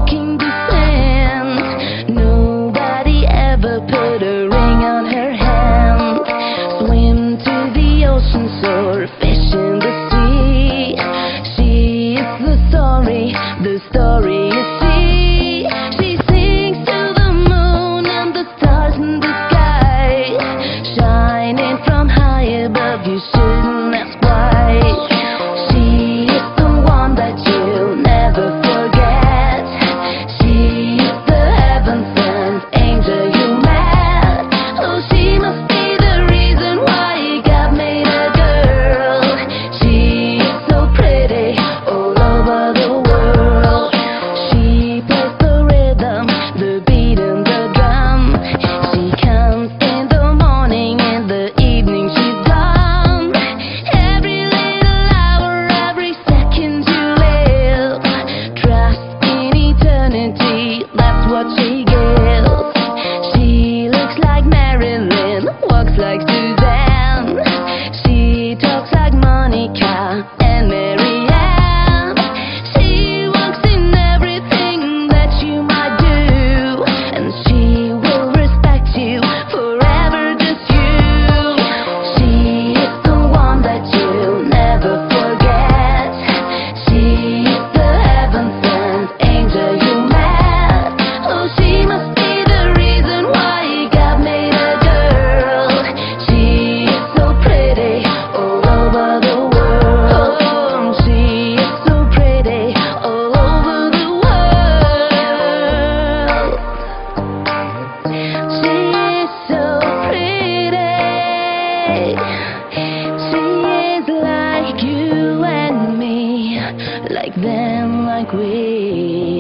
walking the sand. Nobody ever put a ring on her hand. Swim to the ocean, soar, fish in the sea. She is the story you see. She sings to the moon and the stars in the sky, shining from high above. You shouldn't ask why. She is the one that you'll never forget. She is the heaven-sent angel you met. Oh, she must be the reason why God made a girl. She is so pretty all over the world. She plays the rhythm, the beat and the drum. She comes in the morning, in the evening she's gone. Every little hour, every second you live, trust in eternity, that's what she gives. She looks like Marilyn, walks like Suzanne. She talks like Monica and Marianne. She walks in everything that you might do, and she will respect you forever, just you. She is the one that you'll never forget. She is the heaven-sent angel you met. Oh, she must be the reason why God made a girl. She is so pretty all over the world. Oh, she is so pretty all over the world. She is so pretty. She is like you and me, like them, like we.